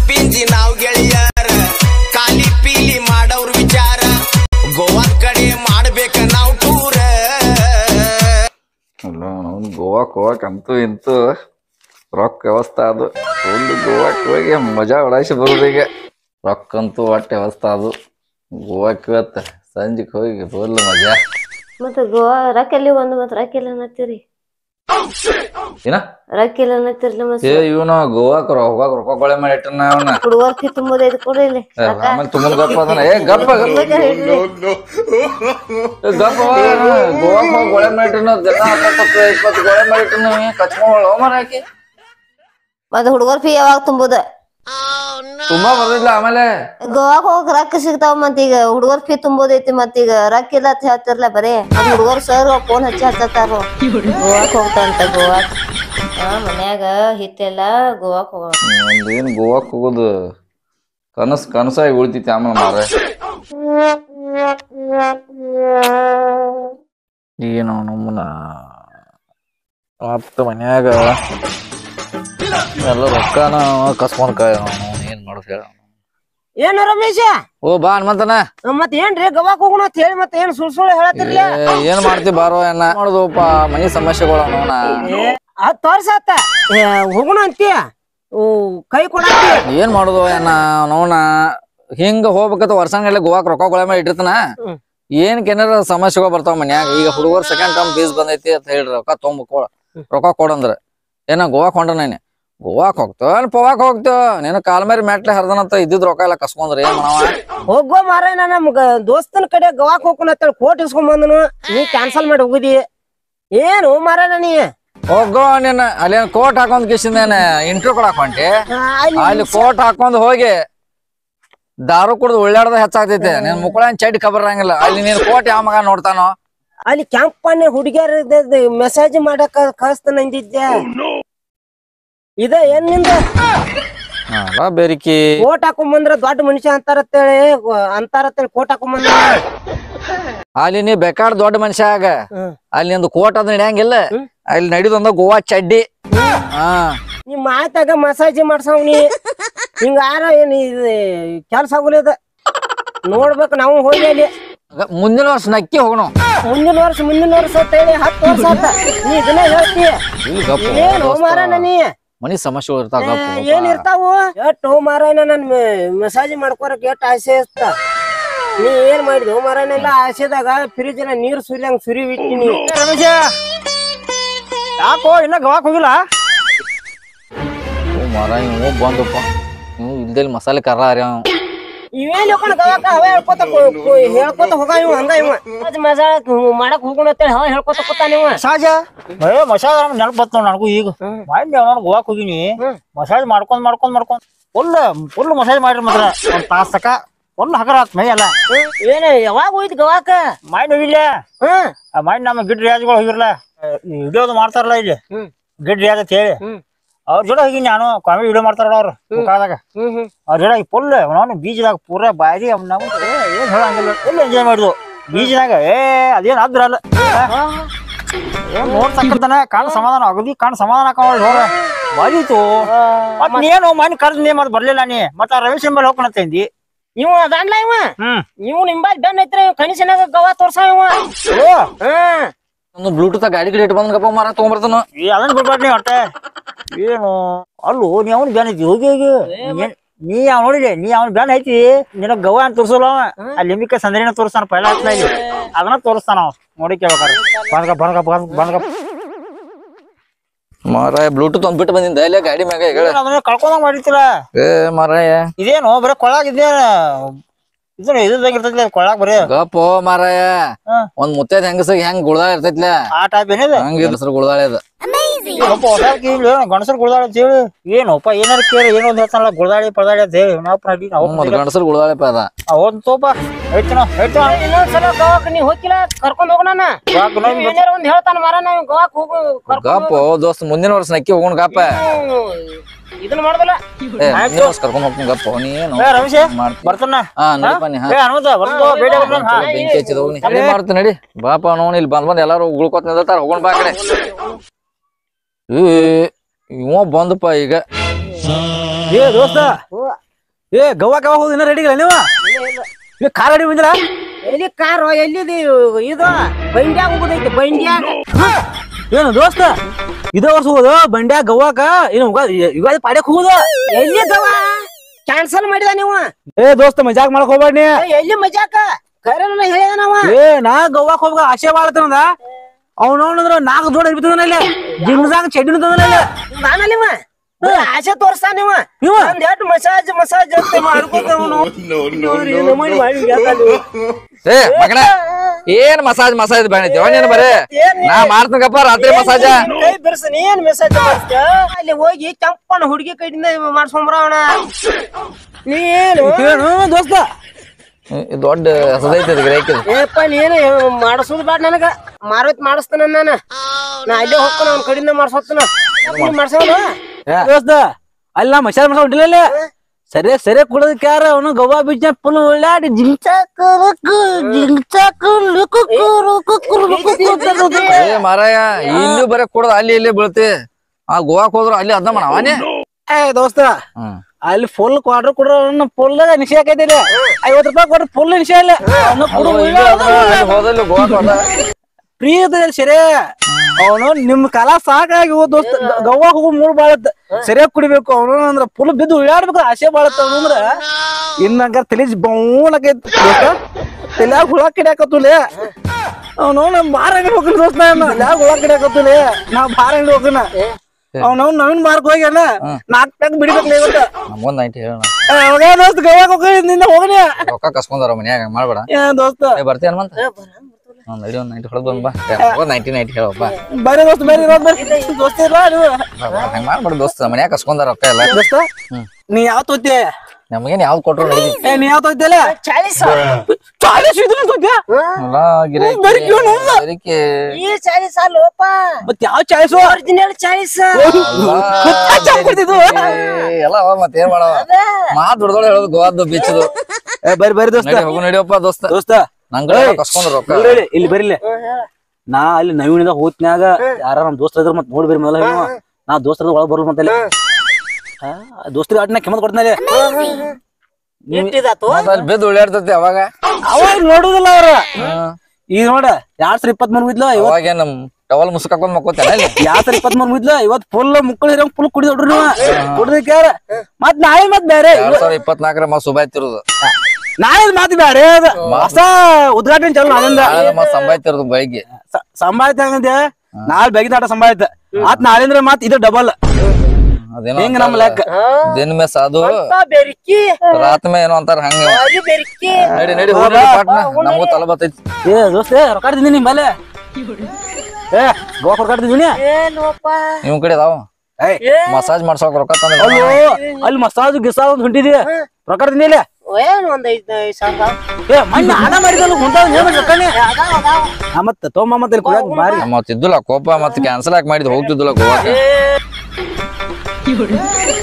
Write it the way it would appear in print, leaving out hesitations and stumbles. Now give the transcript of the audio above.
ಪಿಂಜಿ ನಾವ್ ಗೆಳೆಯರ ಖಾಲಿ ಪೀಲಿ ಮಾಡವ್ರ ವಿಚಾರ ಗೋವಾದ ಕಡೆ ಮಾಡ್ಬೇಕ ನಾವ್ ಟೂರ ಅಲ್ಲ ಅವ್ನು ಗೋವಾಕ್ ಅಂತೂ ಇಂತೂ ರೊಕ್ಕ ವ್ಯವಸ್ಥೆ ಅದು ಒಂದು ಗೋವಾಕ್ ಹೋಗಿ ಮಜಾ ಉಡಾಯಿಸಿ ಬರೋದು ಈಗ ರೊಕ್ಕ ಅಂತೂ ಒಟ್ಟು ವ್ಯವಸ್ಥೆ ಅದು ಗೋವಾಕ್ ಇವತ್ತ ಸಂಜೆಗೆ ಹೋಗಿ ಬರಲ್ಲ ಮಜಾ ಮತ್ತೆ ಗೋವಾ ರೊಕ್ಕ ಎಲ್ಲಿ ಒಂದು ಮತ್ತೆ ರೊಕ್ಕ ಎಲ್ಲ ಅನ್ನತ್ತೀರಿ ಏನ ರೊಕ್ಕ ಎಲ್ಲ ಅನ್ನತ್ತಿರ್ಲಿ ಮತ್ತೆ ಇವನು ಗೋವಾಕ್ ಹೋಗಾಕ ರೊಕ್ಕ ಕೊಳೆ ಮಾಡಿ ಇಟ್ಟನ ಅವನ ಹುಡುಗರ್ ಫೀ ತುಂಬೋದೈದು ಕೊಡ್ರಿ ಇಲ್ಲಿ ಆಮೇಲೆ ತುಂಬಲ್ ಗಪ್ಪ ಅದನ್ನ ಗಪ್ಪ ಗಪ್ಪ ಗೋವಾಕ್ ಹೋಗಿ ಗೊಳೆ ಮಾಡಿ ಇಟ್ಟನ ಜನ 20 ಗೊಳೆ ಮಾಡಿ ಇಟ್ಟನ ಕಚ್ಕೊಂಡ್ ಮರ ಹಾಕಿ ಮತ್ತೆ ಹುಡುಗರ್ ಫೀ ಯಾವಾಗ ತುಂಬೋದ ತುಂಬಾ ಬರ್ದಿಲ್ಲ ಆಮೇಲೆ ಗೋವಾಕ್ ಹೋಗಕ್ ರೊಕ್ಕ ಸಿಗ್ತಾವ ಮತ್ ಈಗ ಹುಡುಗರ್ ಫೀ ತುಂಬೋದೈತಿ ಮತ್ ಈಗ ರೊಕ್ಕ ಇಲ್ಲ ಅಂತ ಹೇಳ್ತಿರ್ಲ ಬರೀ ಅದ್ ಹುಡುಗರ್ ಸರ್ ಫೋನ್ ಹಚ್ಚಿ ಹಚ್ಚತಾರ ಗೋವಾಕ್ ಹೋಗ್ತಾರಂತ ಗೋವಾಕ್ ಮನ್ಯಾಗ ಹಿತ್ತೆಲ್ಲ ಗೋವಾಕ್ ಹೋಗೋಣ ಒಂದೇನ್ ಗೋವಾಕ್ ಹೋಗೋದು ಕನಸಾಗಿ ಉಳಿತೈತಿ ಆಮೇಲೆ ಮಾರ ಏನೋ ನಮ್ಮನ ಮತ್ತ ಮನ್ಯಾಗ ಎಲ್ಲ ರೊಕ್ಕನ ಕಸ್ಕೊಂಡ್ ಏನ್ ಮಾಡೋದು ಹೇಳ ಏನ ರಮೇಶ ಓ ಬಾ ಹನುಮಂತನ ಮತ್ ಏನ್ರಿ ಗೋವಾಕ್ ಹೋಗೋಣ ಅಂತ ಹೇಳಿ ಮತ್ತೆ ಏನ್ ಸುಳ್ಳು ಹೇಳತ್ತಿರ್ಲಿ ಏನ್ ಮಾಡ್ತಿ ಬಾರೋ ಏನ ಮಾಡೋದಪ್ಪ ಮನಿ ಸಮಸ್ಯೆಗಳು ನೋಣ ಅದ್ ತೋರ್ಸತ್ತ ಹೋಗೋಣ ಅಂತೀಯ ಕೈ ಕೊಡ ಏನ್ ಮಾಡುದು ಏನ ನೋಣ ಹಿಂಗ ಹೋಗ್ಬೇಕಂತ ವರ್ಷಂಗಲ್ಲ ಗೋವಾಕ್ ರೊಕ್ಕ ಕೊಳೆ ಮಾಡಿ ಇಟ್ಟಿರ್ತಾನ ಏನ್ ಏನಾರ ಸಮಸ್ಯೆಗಳು ಬರ್ತಾವ ಮನ್ಯಾಗ ಈಗ ಹುಡುಗರು ಸೆಕೆಂಡ್ ಟರ್ಮ್ ಫೀಸ್ ಬಂದೈತಿ ಅಂತ ಹೇಳ್ರಿ ರೊಕ್ಕ ಕೊಡಂದ್ರ ಏನ ಗೋವಾಕ್ ಹೊಂಡ್ರ ಗೋವಾಕ್ ಹೋಗ್ತೋ ಪವಾಕ್ ಹೋಗ್ತೋ ನೀನು ಕಾಲ್ ಮೇರಿ ಮೆಟ್ಲೆ ಹರ್ದನಂತ ಇದ್ದಿದ್ ರೊಕ್ಕ ಎಲ್ಲ ಕಸ್ಕೊಂಡ್ರಿ ಏನ್ ಮಾಡವ ಹೋಗೋ ಮಾರ ನಮ್ಗ ದೋಸ್ತನ ಕಡೆ ಗೋವಾಕ್ ಹೋಗೋಣ ಅಂತ ಕೋಟ್ ಇಸ್ಕೊಂಡ್ ಬಂದನು ನೀ ಕ್ಯಾನ್ಸಲ್ ಮಾಡಿ ಹೋಗಿದಿ ಏನು ಮಾರ ನೀ ಹೋಗೋ ನೀನ್ ಅಲ್ಲೇನ್ ಕೋಟ್ ಹಾಕೊಂಡ್ ಕಿಶಿಂದೇನ ಇಂಟ್ರ್ಯೂ ಕೊಡಾಕ್ ಹೊಂಟಿ ಅಲ್ಲಿ ಕೋಟ್ ಹಾಕೊಂಡ್ ಹೋಗಿ ದಾರು ಕುಡ್ದು ಉಳ್ಳಾಡ್ದ ಹೆಚ್ಚಾಗ್ತೈತೆ ನೀನ್ ಮುಕ್ಕಳನ್ ಚೈಟ್ ಕಬರಂಗಿಲ್ಲ ಅಲ್ಲಿ ನೀನ್ ಕೋಟ್ ಯಾವ ಮಗ ನೋಡ್ತಾನೋ ಅಲ್ಲಿ ಕ್ಯಾಂಪ್ ಹುಡುಗಿಯರ ಮೆಸೇಜ್ ಮಾಡಕ್ ಕಳಿಸ್ತಾನ ಅಂದಿದ್ದೆ ಇದ ಏನ್ ನಿಂದ ಬೇರಿಕಿ ಕೋಟ್ ಹಾಕೊಂಡ್ ಬಂದ್ರ ದೊಡ್ಡ ಮನುಷ್ಯ ಅಂತಾರತ್ತೇಳಿ ಕೋಟ್ ಹಾಕೊಂಡ್ ಬಂದ ಅಲ್ಲಿ ನೀ ಬೇಕಾಡ್ ದೊಡ್ಡ ಮನುಷ್ಯ ಆಗ ಅಲ್ಲಿ ಒಂದು ಕೋಟ್ ಅದ್ ನಡೆಯಂಗಿಲ್ಲ ಅಲ್ಲಿ ನಡಿದೊಂದ ಗೋವಾ ಚಡ್ಡಿ ನೀ ಮಾತಾಗ ಮಸಾಜ್ ಮಾಡ್ಸವ್ನಿ ಹಿಂಗಾರ ಏನ್ ಕೆಲ್ಸ ಆಗುಲದ ನೋಡ್ಬೇಕು ನಾವು ಹೋಗಿ ಅಲ್ಲಿ ಮುಂದಿನ ವರ್ಷ ನಕ್ಕಿ ಹೋಗೋಣ ಮುಂದಿನ ವರ್ಷ ಅಂತ ಹೇಳಿ 10 ವರ್ಷ ಆತ ನೀ ಇದನ್ನ ಹೇಳ್ತೀಯ ಏನ್ ಹೋಮಾರ ನೀ ಮನಿ ಸಮಸ್ಯೆ ಇರ್ತಾವ ಏನ್ ಇರ್ತಾವು ಎಷ್ಟ್ ಹೋಮಾರಾಯನ ನನ್ ಮಸಾಜ್ ಮಾಡ್ಕೊರಕ್ ಎಷ್ಟ್ ಆಸೆ ಇರ್ತ ನೀ ಏನ್ ಮಾಡಿದ್ ಹೋಮಾರಾಯನೆಲ್ಲ ಆಸೆದಾಗ ಫ್ರಿಜ್ ನೀರ್ ಸುರಿಯಂಗ್ ಸುರಿ ಬಿಟ್ಟಿನಿ ರಮೇಶ ಯಾಕೋ ಇನ್ನ ಗೋವಾಕ್ ಹೋಗಿಲ್ಲ ಮರ ಇವ್ ಬಂದಪ್ಪ ನೀವು ಇಲ್ದಲ್ಲಿ ಮಸಾಲೆ ಕರ್ರ ಹರ್ಯಾವ ಇವೇನ್ ಹೋಗೋಣ ಗವಾಕ ಅವ ಹೇಳ್ಕೊತ ಹೋಗ ಇವ ಹಂಗ ಇವ ಮಜಾ ಮಾಡಕ್ ಹೋಗೋಣ ಅಂತೇಳಿ ಅವ ಹೇಳ್ಕೊತ ಕೂತಾನ ಇವ ಮಸಾಜ ಮಸಾಜ್ ನೆನಪು ಬತ್ ನೋಡ್ ನನಗೂ ಈಗ ಮಾಡಿ ನಾನು ಗೋವಾಕ್ ಹೋಗಿನಿ ಮಸಾಜ್ ಮಾಡ್ಕೊಂಡ್ ಫುಲ್ ಮಸಾಜ್ ಮಾಡ್ರಿ ಮಾತ್ರ ಒಂದ್ ತಾಸ್ ತಕ ಫುಲ್ ಹಗರ ಆತ್ ಮೈ ಎಲ್ಲ ಏನ ಯಾವಾಗ ಹೋಯ್ತು ಗವಾಕ ಮಾಡಿ ಹೋಗಿಲ್ಲ ಮಾಡಿ ನಮ್ಮ ಗಿಡ್ ರಿಯಾಜ್ಗಳು ಹೋಗಿರ್ಲ ವಿಡಿಯೋದು ಮಾಡ್ತಾರಲ್ಲ ಇಲ್ಲಿ ಗಿಡ್ ರಿಯಾಜ್ ಅಂತ ಹೇಳಿ ಅವ್ರ ಜೋಡ ಹೋಗಿ ನಾನು ಕಾಮಿಡಿ ವಿಡಿಯೋ ಮಾಡ್ತಾರ ಅವ್ರು ಮುಖಾದಾಗ ಅವ್ರ ಜೋಡ ಫುಲ್ ನಾನು ಬೀಜದಾಗ ಪೂರ ಬಾರಿ ನಮ್ ಏನ್ ಹೇಳಂಗಿಲ್ಲ ಎಲ್ಲ ಎಂಜಾಯ್ ಮಾಡಿದ್ವು ಬೀಜದಾಗ ಅದೇನ್ ಅದ್ರಲ್ಲ ನೋಡ್ತಕ್ಕಂತಾನ ಕಾಣ ಸಮಾಧಾನ ಅಗದಿ ಕಾಣ ಸಮಾಧಾನ ಹಾಕೊಂಡ್ ಹೋಗ ಬಾರಿತು ಮತ್ ನೀನು ಮನೆ ಕರ್ದ್ ನೀ ಮತ್ ಬರ್ಲಿಲ್ಲ ನೀ ಮತ್ತ ರಮೇಶ್ ಎಂಬಲ್ಲಿ ಹೋಗ್ಕೊಂಡಂದಿ ಇವ ಅದಾನ್ಲ ಇವ ನಿಂಬಲ್ ಬೆನ್ ಐತ್ರಿ ಕಣಿಸನಾಗ ಗವಾ ತೋರ್ಸ ಇವ ಒಂದು ಬ್ಲೂಟೂತ್ ಗಾಡಿ ಗಿಡಿ ಇಟ್ಟು ಬಂದ್ ಗಪ್ಪ ಮಾರ ತಗೊಂಡ್ಬರ್ತಾನ ಅದನ್ನ ಬಿಡ್ಬಾರ್ದು ನೀ ಹೊಟ್ಟೆ ಏನು ಅಲ್ಲೂ ನೀ ಅವ್ನ ಬ್ಯಾನ್ ಐತಿ ಹೋಗಿ ನೀ ಅವ್ ನೋಡಿದೆ ನೀ ಅವ್ನ ಬ್ಯಾನ್ ಐತಿ ನಿನಗ ಗವ ಅಂತ ತೋರ್ಸಲ್ಲ ಅವ ಅಲ್ಲಿ ಲಿಂಬಿಕ ಸಂದ್ರಿನ ತೋರಿಸ್ತಾನ ಪೈಲ ಹತ್ಲ ಇಲ್ಲಿ ಅದನ್ನ ತೋರಿಸ್ತಾನ ಅವ ನೋಡಿ ಕೇಳ್ಬೇಕಾರೆ ಬಂದ್ಗಪ್ಪ ಮಾರಾಯ ಬ್ಲೂಟೂತ್ ಒಂದ್ ಬಿಟ್ಟು ಬಂದಿದ್ದ ಇಲ್ಲೇ ಗಾಡಿ ಮ್ಯಾಗ ಅದನ್ನ ಕಳ್ಕೊಂಡಂಗ್ ಮಾಡಿರ್ತಿಲ್ಲ ಮಾರಾಯ ಇದೇನು ಬರೀ ಕೊಳಾಗ ಇದ್ದಂಗಿರ್ತೈತಿ ಕೊಳಾಗ ಬರೀ ಗಪ್ಪೋ ಮಾರಾಯ ಒಂದ್ ಮುತ್ತೈದ್ ಹೆಂಗಸ ಹೆಂಗ್ ಗುಳ್ದಾಳ ಇರ್ತೈತ್ಲ ಆ ಟೈಪ್ ಏನಿದೆ ಹಂಗ ಹೆಸರು ಗುಳ್ದಾಳೆ ಅದ ಗಣಸರು ಗುಳ್ದಾಳಿ ಅಂತ ಹೇಳಿ ಏನಪ್ಪ ಏನಾರ ಕೇಳಿ ಏನೋ ಒಂದ್ ಹೇಳ್ತಾನಲ್ಲ ಗುಳ್ದಾಳಿ ಪಳದಾಳಿ ಅಂತ ಹೇಳಿ ಗಣಸರು ಗುಳ್ದಾಳೆಪ್ಪ ಅದ ಒಂದ್ ತೋಪ ಇನ್ನೊಂದ್ಸಲ ಗವಾಕ್ ನೀ ಹೋಗಿಲ್ಲ ಕರ್ಕೊಂಡ್ ಹೋಗೋಣ ಒಂದ್ ಹೇಳ್ತಾನ ಮಾರ ನಾವ್ ಗವಾಕ್ ಹೋಗು ಗಪ್ಪೋ ದೋಸ್ತ್ ಮುಂದಿನ ವರ್ಷ ನಕ್ಕಿ ಹೋಗೋಣ ಗಪ್ಪ ಇದನ್ನ ಮಾಡ್ದಲ್ಲ ಕರ್ಕೊಂಡ್ ಹೋಗ್ತೀನಿ ಗಪ್ಪ ನೀನು ರಮೇಶ ಬರ್ತಾನ ಬೆಂಕಿ ಹಚ್ಚಿದ ಹೋಗಿ ಮಾಡ್ತೀನಿ ನಡಿ ಬಾಪ ನೋಡ್ ಇಲ್ಲಿ ಬಂದ್ ಎಲ್ಲಾರು ಉಳ್ಕೊತ ನಿಂತಾರ ಹೋಗೋಣ ಬಾ ಕಡೆ ಇವ ಬಂದಪ್ಪ ಈಗ ಏ ದೋಸ್ತ ಏ ಗೋವಾಕ್ ಯಾವಾಗ ಹೋದ ರೆಡಿ ಇಲ್ಲ ನೀವು ಕಾರ್ ಗಾಡಿ ಬಂದಿರ ಎಲ್ಲಿ ಕಾರು ಎಲ್ಲಿದಿ ಇದು ಬಂಡ್ಯಾಗ ಹೋಗುದೈತಿ ಬಂಡ್ಯಾಗ ಏನು ದೋಸ್ತ ಇದೇ ವರ್ಷ ಹೋಗೋದು ಬಂಡ್ಯಾಗ ಗೋವಾಕ ಏನು ಯುಗಾದಿ ಪಾಡ್ಯಕ್ ಹೋಗುದು ಎಲ್ಲಿ ಗವ ಕ್ಯಾನ್ಸಲ್ ಮಾಡಿದ ನೀವು ಏ ದೋಸ್ತ ಮಜಾಕ್ ಮಾಡಕ್ ಹೋಗ್ಬೇಡಿ ಎಲ್ಲಿ ಮಜಾಕ ಕರೆ ಹೇಳಿದ ನಾವ ಏ ನಾ ಗೋವಾಕ್ ಹೋಗ್ಬೇಕ ಆಸೆ ಮಾಡತ್ತಂದ ಅವ್ನವ್ನಂದ್ರ 4 ಜೋಡ ಇರ್ಬಿತ್ತದ ಇಲ್ಲಿ ಜಿಮ್ಸಾಂಗ್ ಚಡ್ಡಿನ ತಂದಲ್ಲ ನಾನಲ್ಲಿವ ಆಸೆ ತೋರ್ಸ್ತಾ ನೀವು ಒಂದ್ ಎಷ್ಟು ಮಸಾಜ್ ಅಂತ ಮಾಡ್ಕೋತವನು ಏ ಮಗನ ಏನ್ ಮಸಾಜ್ ಬೇಡ ನೀನ್ ಬರೇ ನಾ ಮಾಡ್ತನಪ್ಪ ರಾತ್ರಿ ಮಸಾಜ ಕೈ ಬಿರ್ಸ ನೀನ್ ಮೆಸೇಜ್ ಮಾಡ್ತ ಅಲ್ಲಿ ಹೋಗಿ ಕೆಂಪನ ಹುಡುಗಿ ಕೈಯಿಂದ ಮಾಡ್ಸ್ಕೊಂಬರವಣ ನೀನು ದೋಸ್ತ ದೊಡ್ಡ ಹಸದೈತಿ ಏಪ್ಪ ನೀನು ಮಾಡಿಸೋದು ಬೇಡ ನನಗ ಮಾಡಿಸ್ತಾನ ನಾನು ನಾ ಅಲ್ಲೇ ಹೋಗ್ತಾನ ಅವ್ನ ಕಡೆಯಿಂದ ಮಾಡ್ಸೋತನ ಮಾಡ್ಸೋನು ದೋಸ್ತ ಅಲ್ಲ ಮಸಾಲ ಮಾಡ್ಸೋ ಹೊಂಟಿಲ್ಲ ಸರಿಯಾಗಿ ಕುಡದಕ್ಕೆ ಯಾರ ಅವನು ಗೋವಾ ಬೀಚ್ ಫುಲ್ ಒಳ್ಳಾಡಿ ಮಾರಾಯ ಇಲ್ಲಿ ಬರೇ ಕುಡ್ದ ಅಲ್ಲಿ ಇಲ್ಲಿ ಬೀಳ್ತಿ ಆ ಗೋವಾಕ್ ಹೋದ್ರು ಅಲ್ಲಿ ಅದ ಅವನೇ ದೋಸ್ತ ಅಲ್ಲಿ ಫುಲ್ ಕ್ವಾರ್ಟರ್ ಕೊಡ್ರ ಫುಲ್ ನಿಶೆ ಹಾಕೈತಿಲ್ಲ 50 ರೂಪಾಯಿ ಕೊಡ್ರ ಫುಲ್ ನಿಶೆ ಇಲ್ಲ ಹೋದಲ್ಲಿ ಗೋವಾಕ್ ಹೋದ ಫ್ರೀ ಅದ ಸರಿ ಅವನು ನಿಮ್ ಕಾಲ ಸಾಕಾಗಿ ದೋಸ್ತ ಗೋವಾಕ್ ಹೋಗೋ ಮೂಡ್ ಬಾಳತ್ ಸರಿಯಾಗಿ ಕುಡಿಬೇಕು ಅವನು ಅಂದ್ರ ಫುಲ್ ಬಿದ್ದು ಉಳ್ಳಾಡ್ಬೇಕು ಆಸೆ ಬಾಳತ್ತ ಅಂದ್ರ ಇನ್ನಂಗ ತಲೀಜ್ ಬೌಣಕೈತಿ ತಲ್ಯಾಗ ಹುಳ ಕಿಡ್ಯಾಕತ್ತುಲೆ ಅವನು ನಮ್ ಬಾರ ಅಂಗಡಿ ಹೋಗ್ತೀನಿ ದೋಸ್ತ ಲ್ಯಾಗ ಹುಳ ಕಿಡ್ಯಾಕತ್ತುಲೆ ನಾ ಬಾರ ಅಂಗಡಿ ಹೋಗ್ತೀನ ಅವ್ನವ್ ನವೀನ್ ಮಾರ್ಕ್ ಹೋಗ್ಯಾನ 4 ಪ್ಯಾಕ್ ಬಿಡಿಬೇಕಲ್ಲ ಇವತ್ತ ನಮ್ಗೊಂದ್ ನೈಟ್ ಹೇಳೋಣ ದೋಸ್ತ ಗೋವಾಕ್ ಹೋಗಿನಿಂದ ಹೋಗನಿ ರೊಕ್ಕ ಕಸ್ಕೊಂಡಾರ ಮನ್ಯಾಗ ಮಾಡ್ಬೇಡ ದೋಸ್ತ ಬರ್ತೀಯ ಮಂತ ನಡಿ ಒಂದ್ ನೈಟ್ ಹೊಡೆದ್ ಬಂದ್ ಬಾ ನೈಟ್ ಹೇಳಪ್ಪ ಬರ್ರಿ ದೋಸ್ತ ಬರ್ರಿ ದೋಸ್ತ ಇಲ್ಲ ನೀವು ಹಂಗ ಮಾಡ್ಬೇಡ ದೋಸ್ತ ಮನ್ಯಾಗ ಕಸ್ಕೊಂಡಾರ ರೊಕ್ಕ ಎಲ್ಲ ದೋಸ್ತ ನೀ ಯಾವ ತೋತಿ ನಮಗೇನ್ ಯಾವ್ದು ಕೊಟ್ರು ನಡಿ ನೀ ಯಾವ ತೋತಿಯಲ್ಲ 40 ಇದನ್ನ ತೋತಿಯ ಈ 40 ಅಲ್ಲೋಪ ಮತ್ ಯಾವ 40 ಒರಿಜಿನಲ್ 40 ಎಲ್ಲ ಮತ್ ಏನ್ ಮಾಡವ ಮಾತ್ ದುಡ್ದೊಳ ಹೇಳೋದು ಗೋವಾದ ಬೀಚದು ಬರ್ರಿ ದೋಸ್ತ ಹೋಗು ನಡಿಯಪ್ಪ ದೋಸ್ತ ನಂಗ ಕಸ್ಕೊಂಡ್ರ ರೊಕ್ಕ ಇಲ್ಲಿ ಬರಿಲ್ಲ ನಾ ಅಲ್ಲಿ ನವೀನದ ಹೋತ್ನ್ಯಾಗ ಯಾರ ನಮ್ ದೋಸ್ತ ಇದ್ರ ಮತ್ ನೋಡ್ಬೇರಿ ಮೊದಲ ನಾ ದೋಸ್ತರ ಒಳಗ್ ಬರ್ಲ ಮತ್ತೆ ದೋಸ್ತರ ಆಟ ನಾ ಕೆಮ್ಮತ್ ಕೊಡ್ತಾನೆ ಬಿದ್ದು ಉಳ್ಳಾಡ್ತತಿ ಅವಾಗ ನೋಡುದಿಲ್ಲ ಅವ್ರ ಈಗ ನೋಡ 2023 ಇದ್ಲ ಅವಾಗ ನಮ್ ಟವಲ್ ಮುಸ್ಕಾಕೊಂಡ್ ಮಕ್ಕೋತೇನ 2023 ಇದ್ಲ ಇವತ್ ಫುಲ್ ಮುಕ್ಕಳು ಹಿರಂಗ್ ಫುಲ್ ಕುಡಿದೊಡ್ರಿ ನೀವು ಕುಡ್ದಕ್ಕೆ ಯಾರ ಮತ್ ನಾಳೆ ಮತ್ ಬೇರೆ 2024 ಮತ್ ಸುಬಾಯ್ತಿರೋದು ನಾಳೆ ಮಾತು ಬೇರೆ ಹೊಸ ಉದ್ಘಾಟನೆ ಚಲೋ ಅದರಿಂದ ಸಂಬಾಯ್ತಿರೋದು ಬೆಳಿಗ್ಗೆ ಸಂಭಾಯ್ತ ಹಂಗಂತೆ ನಾಳೆ ಬೆಗಿದಾಟ ಸಂಭಾಯ್ತ ಮತ್ ನಾಳೆಂದ್ರೆ ಮತ್ ಇದು ಡಬಲ್ ಹಿಂಗ ನಮ್ ಲೆಕ್ಕ ದಿನ ಮೇ ಸಾಧು ಬೆರಿಕಿ ರಾತ್ ಮೇ ಏನೋ ಅಂತಾರ ಹಂಗ ಬೆರಿಕಿ ನಡಿ ಪಾಟ್ನ ನಮಗೂ ತಲೆ ಬರ್ತೈತಿ ದೋಸ್ತ ರೊಕ್ಕ ತಿಂದಿನಿ ನಿಮ್ಮಲ್ಲೇ ಗೋವಾ ರೊಕ್ಕ ತಿಂದಿನಿ ನಿಮ್ ಕಡೆ ಅದಾವ ಮಸಾಜ್ ಮಾಡ್ಸೋಕ್ ರೊಕ್ಕ ತಂದ ಅಲ್ಲೋ ಅಲ್ಲಿ ಮಸಾಜ್ ಗಿಸಾಜ್ ಹೊಂಟಿದಿ ರೊಕ್ಕ ತಿಂದಿಲ್ಲ ಏನ್ ಒಂದ್ 5,000 ಮೊನ್ನೆ ಆಡ ಮಾಡಿದಲ್ಲ ರೊಕ್ಕನೇ ಮತ್ತ ತೋಮ ಮತ್ತೆ ಬಾರಿ ಮತ್ತಿದ್ದುಲ್ಲ ಕೋಪ ಮತ್ತೆ ಕ್ಯಾನ್ಸಲ್ ಯಾಕೆ ಮಾಡಿದ್ ಹೋಗ್ತಿದ್ದುಲ್ಲ ಗೋವಾ